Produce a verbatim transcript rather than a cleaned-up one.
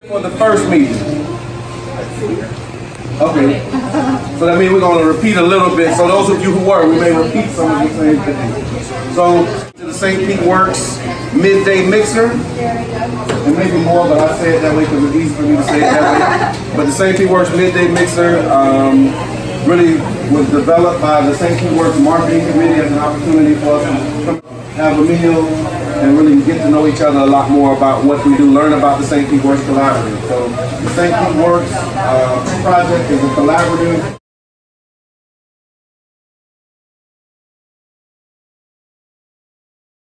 For the first meeting. Okay. So that means we're going to repeat a little bit. So those of you who were, we may repeat some of the same things. So to the Saint Pete Works midday mixer, and maybe more, but I say it that way because it's easy for me to say it that way. But the Saint Pete Works midday mixer um, really was developed by the Saint Pete Works marketing committee as an opportunity for us to have a meal and really get to know each other a lot more about what we do, learn about the Saint Pete Works Collaborative. So the Saint Pete Works uh, project is a collaborative